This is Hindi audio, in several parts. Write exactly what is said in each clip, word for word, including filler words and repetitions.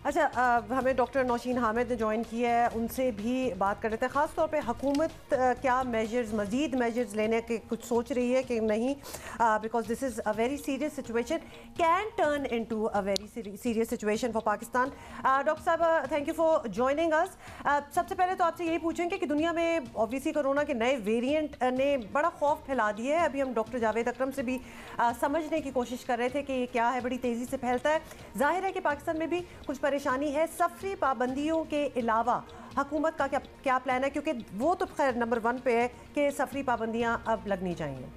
अच्छा, आ, हमें डॉक्टर नौशीन हामिद ने ज्वाइन किया है, उनसे भी बात कर रहे थे। ख़ास तौर पे हुकूमत क्या मेजर्स, मज़ीद मेजर्स लेने के कुछ सोच रही है कि नहीं, because this is a very serious situation, can turn into a very serious situation for Pakistan. Doctor साहब, thank you for joining us. सबसे पहले तो आपसे यही पूछेंगे कि दुनिया में ऑब्वियसली कोरोना के नए वेरिएंट ने बड़ा खौफ फैला दिया है। अभी हम डॉक्टर जावेद अकरम से भी आ, समझने की कोशिश कर रहे थे कि क्या है, बड़ी तेज़ी से फैलता है। जाहिर है कि पाकिस्तान में भी कुछ परेशानी है। सफरी पाबंदियों के अलावा हुकूमत का क्या क्या प्लान है, क्योंकि वो तो खैर नंबर वन पे है कि सफरी पाबंदियां अब लगनी चाहिए।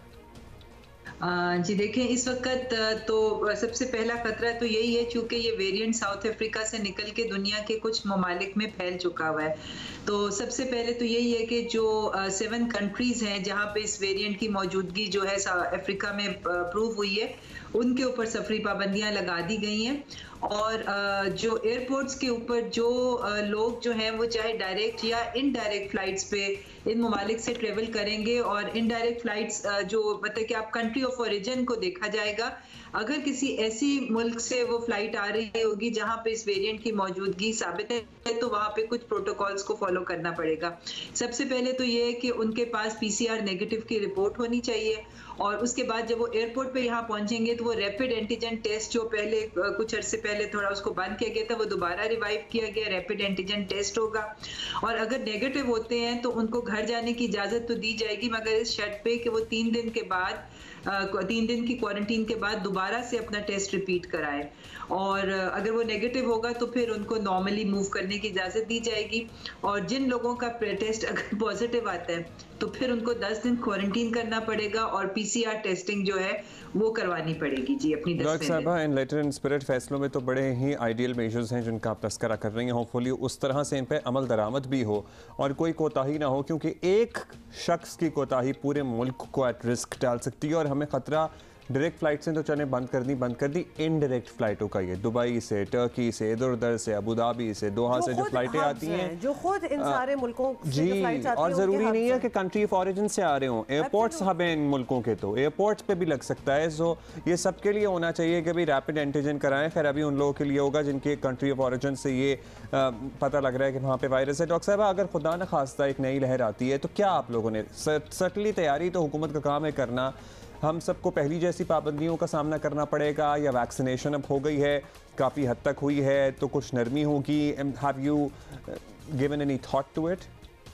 जी देखें, इस वक्त तो सबसे पहला खतरा तो यही है, चूंकि ये वेरिएंट साउथ अफ्रीका से निकल के दुनिया के कुछ ममालिक में फैल चुका हुआ है। तो सबसे पहले तो यही है कि जो सेवन कंट्रीज हैं जहां पे इस वेरिएंट की मौजूदगी जो है अफ्रीका में प्रूव हुई है, उनके ऊपर सफरी पाबंदियां लगा दी गई हैं। और जो एयरपोर्ट्स के ऊपर जो लोग जो हैं वो चाहे डायरेक्ट या इनडायरेक्ट फ्लाइट्स पे इन ममालिक से ट्रेवल करेंगे, और इनडायरेक्ट फ्लाइट्स जो मतलब कि आप कंट्री ऑफ ओरिजिन को देखा जाएगा, अगर किसी ऐसी मुल्क से वो फ्लाइट आ रही होगी जहां पे इस वेरिएंट की मौजूदगी साबित है, तो वहां पे कुछ प्रोटोकॉल्स को फॉलो करना पड़ेगा। सबसे पहले तो ये है कि उनके पास पीसीआर नेगेटिव की रिपोर्ट होनी चाहिए, और उसके बाद जब वो एयरपोर्ट पे यहाँ पहुंचेंगे तो वो रैपिड एंटीजन टेस्ट जो पहले कुछ अरसे पहले थोड़ा उसको बंद किया गया था, वो दोबारा रिवाइव किया गया, रैपिड एंटीजन टेस्ट होगा। और अगर नेगेटिव होते हैं तो उनको घर जाने की इजाजत तो दी जाएगी, मगर इस शर्त पे कि वो तीन दिन के बाद तीन दिन की क्वारंटीन के बाद दोबारा से अपना टेस्ट रिपीट कराए। और अगर वो नेगेटिव होगा तो फिर उनको नॉर्मली मूव करने की इजाज़त दी जाएगी। और जिन लोगों का टेस्ट अगर पॉजिटिव आता है तो फिर उनको दस दिन क्वारंटीन करना पड़ेगा, और पीसीआर टेस्टिंग जो है वो करवानी पड़ेगी जी अपनी। डॉक्टर साहबा, इन लेटर एंड स्पिरिट फैसलों में तो बड़े ही आइडियल मेजर्स हैं जिनका आप तस्करा कर रही हैं। होपफुली उस तरह से इन पर अमल दरामद भी हो और कोई कोताही ना हो, क्योंकि एक शख्स की कोताही पूरे मुल्क को एट रिस्क डाल सकती है। और हमें खतरा डायरेक्ट फ्लाइट से तो चले बंद कर दी बंद कर दी इनडायरेक्ट फ्लाइटों का, ये दुबई से, टर्की से, इधर उधर से, अबू धाबी से, दोहा से जो फ्लाइटें आती हैं, जो खुद इन सारे मुल्कों से जी, जो फ्लाइट्स आती हैं, और ज़रूरी नहीं है कि कंट्री ऑफ ओरिजिन से आ रहे हों। एयरपोर्ट्स हब हैं इन मुल्कों के, तो एयरपोर्ट्स पे भी लग सकता है। सो ये सबके लिए होना चाहिए कि भाई रैपिड एंटीजन कराएं। खैर अभी उन लोगों के लिए होगा जिनके कंट्री ऑफ ओरिजिन से ये आ, पता लग रहा है कि वहाँ पे वायरस है। डॉक्टर साहब, अगर खुदा न खास्ता एक नई लहर आती है तो क्या आप लोगों ने, सर्टनली तैयारी तो हुकूमत का काम है करना, हम सबको पहली जैसी पाबंदियों का सामना करना पड़ेगा, या वैक्सीनेशन अब हो गई है, काफ़ी हद तक हुई है, तो कुछ नरमी होगी? Have you given any thought to it?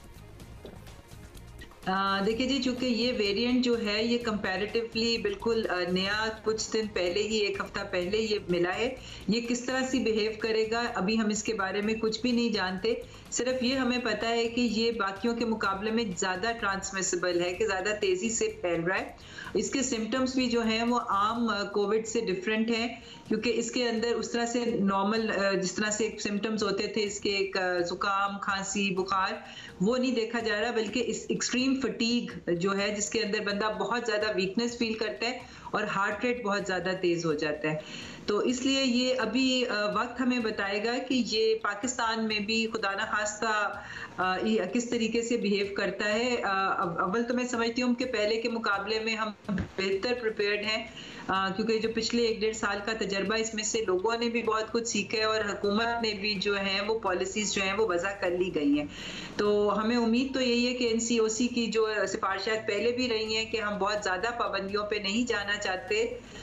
देखिए जी, चूंकि ये वेरिएंट जो है ये कंपैरेटिवली बिल्कुल नया, कुछ दिन पहले ही, एक हफ्ता पहले ये मिला है। ये किस तरह से बिहेव करेगा अभी हम इसके बारे में कुछ भी नहीं जानते। सिर्फ ये हमें पता है कि ये बाकियों के मुकाबले में ज़्यादा ट्रांसमिसिबल है, कि ज़्यादा तेज़ी से फैल रहा है। इसके सिम्टम्स भी जो हैं वो आम कोविड से डिफरेंट हैं, क्योंकि इसके अंदर उस तरह से नॉर्मल जिस तरह से सिम्टम्स होते थे इसके, एक जुकाम, खांसी, बुखार, वो नहीं देखा जा रहा, बल्कि इस एक्सट्रीम फटीग जो है जिसके अंदर बंदा बहुत ज़्यादा वीकनेस फील करता है और हार्ट रेट बहुत ज़्यादा तेज़ हो जाता है। तो इसलिए ये अभी वक्त हमें बताएगा कि ये पाकिस्तान में भी खुदा न खास्ता किस तरीके से बिहेव करता है। अव्वल तो मैं समझती हूँ कि पहले के मुकाबले में हम बेहतर प्रिपेयर्ड हैं, क्योंकि जो पिछले एक डेढ़ साल का तजर्बा, इसमें से लोगों ने भी बहुत कुछ सीखा है और हुकूमत ने भी जो है वो पॉलिसीज़ जो हैं वो वज़ा कर ली गई हैं। तो हमें उम्मीद तो यही है कि एन सी ओ सी की जो सिफारिशात पहले भी रही हैं कि हम बहुत ज़्यादा पाबंदियों पे नहीं जाना चाहते,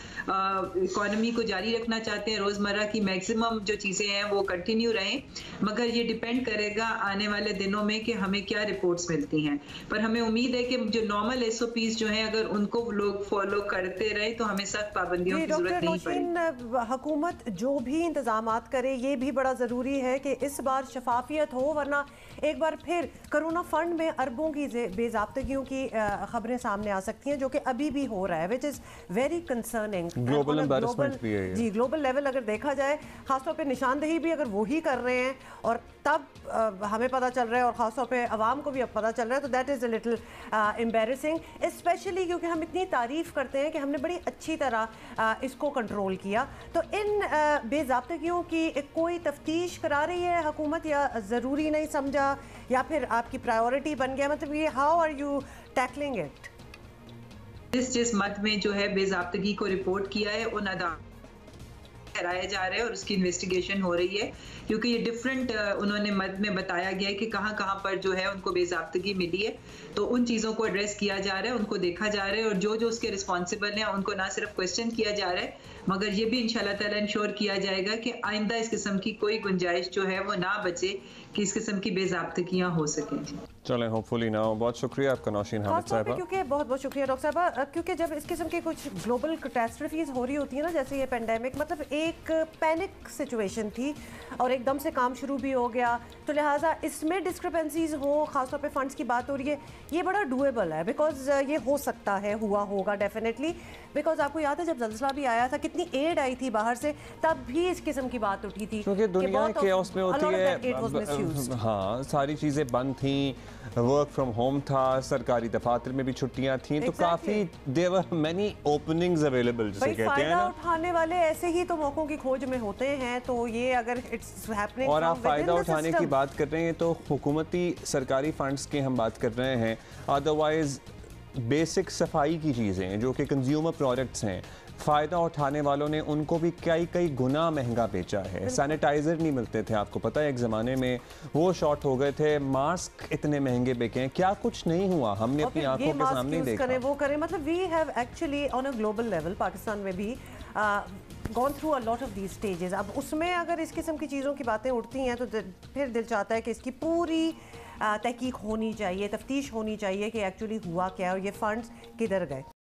इकोनॉमी को जारी रखना चाहते हैं, रोज़मर्रा की मैक्सिमम जो चीज़ें हैं वो कंटिन्यू रहें, मगर ये डिपेंड करेगा आने वाले दिनों में कि हमें क्या रिपोर्ट्स मिलती हैं। पर हमें उम्मीद है कि जो नॉर्मल एस ओ पीज़ जो हैं अगर उनको लोग फॉलो करते रहे तो हमें सख्त पाबंदियों की जरूरत नहीं पड़ेगी। हुकूमत जो भी इंतजामात करे, ये भी बड़ा ज़रूरी है कि इस बार शफाफियत हो, वरना एक बार फिर कोरोना फंड में अरबों की बेजाब्तगियों की खबरें सामने आ सकती हैं, जो कि अभी भी हो रहा है, which is very concerning. Global embarrassment भी है, जी, ग्लोबल लेवल अगर देखा जाए, खासतौर पे निशानदेही भी अगर वो ही कर रहे हैं और तब आ, हमें पता चल रहा है और ख़ासतौर पे आवाम को भी अब पता चल रहा है, तो that is a little embarrassing, specially क्योंकि हम इतनी तारीफ़ करते हैं कि हमने बड़ी अच्छी तरह आ, इसको कंट्रोल किया। तो इन बेज़ाब्तगियों की एक कोई तफ्तीश करा रही है हुकूमत, या ज़रूरी नहीं समझा, या फिर आपकी प्रायोरिटी बन गया? मतलब ये how are you tackling it? जिस जिस मत में जो है बेज़ाब्तगी को रिपोर्ट किया है, उन अदा ठहराया जा रहा है और उसकी इन्वेस्टिगेशन हो रही है, क्योंकि ये डिफरेंट उन्होंने मद में बताया गया है कि कहाँ कहाँ पर जो है उनको बेज़ाब्तगी मिली है, तो उन चीज़ों को एड्रेस किया जा रहा है, उनको देखा जा रहा है और जो जो उसके रिस्पॉन्सिबल हैं उनको ना सिर्फ क्वेश्चन किया जा रहा है, मगर ये भी इंशाल्लाह ताला इंश्योर किया जाएगा कि आइंदा इस किस्म की कोई गुंजाइश जो है वो ना बचे कि इस किस्म की बेज़ाब्तगियां हो सकें। चलें, होपफुली ना हो। बहुत शुक्रिया आपका नौशीन हामिद साहब, क्योंकि बहुत बहुत शुक्रिया डॉक्टर साहब, क्योंकि जब इस किस्म की कुछ ग्लोबल कैटास्ट्रफीज हो रही होती है ना, जैसे ये पेंडेमिक, मतलब एक पैनिक सिचुएशन थी और एकदम से काम शुरू भी हो गया, तो लिहाजा इसमें डिस्क्रिपेंसीज हो, खासतौर पे फंड्स की बात हो रही है, ये बड़ा डूएबल है, बिकॉज ये हो सकता है, हुआ होगा डेफिनेटली, बिकॉज आपको याद है जब ज़ल्ज़ला भी आया था कितनी एड आई थी बाहर से, तब भी इस किस्म की बात उठी थी, क्योंकि दुनिया के उसमें होती है, हाँ सारी चीज़ें बंद थी, वर्क फ्रॉम होम था, सरकारी दफातर में भी छुट्टियां थी, तो काफी there were many openings available, जिसे कहते हैं ना, उठाने वाले ऐसे ही तो मौकों की खोज में होते हैं, तो ये अगर इट्स हैपनिंग और आप फायदा उठाने की बात कर रहे हैं तो हुकूमती सरकारी फंड्स की हम बात कर रहे हैं, अदरवाइज बेसिक सफाई की चीज़ें जो कि कंज्यूमर प्रोडक्ट्स हैं, फ़ायदा उठाने वालों ने उनको भी कई कई गुना महंगा बेचा है। सैनिटाइज़र नहीं मिलते थे, आपको पता है एक ज़माने में वो शॉर्ट हो गए थे, मास्क इतने महंगे बिके हैं, क्या कुछ नहीं हुआ, हमने अपनी आंखों के सामने देखा। करें, वो करें, मतलब we have actually on a global level Pakistan में भी gone through a lot of these stages. अब उसमें अगर इस किस्म की चीज़ों की बातें उठती हैं तो फिर दिल चाहता है कि इसकी पूरी तहकीक होनी चाहिए, तफ्तीश होनी चाहिए कि एक्चुअली हुआ क्या और ये फंड्स किधर गए।